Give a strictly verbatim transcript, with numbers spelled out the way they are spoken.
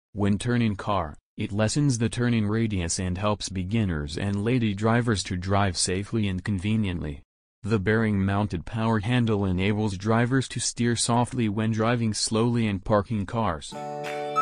When turning car, it lessens the turning radius and helps beginners and lady drivers to drive safely and conveniently. The bearing-mounted power handle enables drivers to steer softly when driving slowly and parking cars.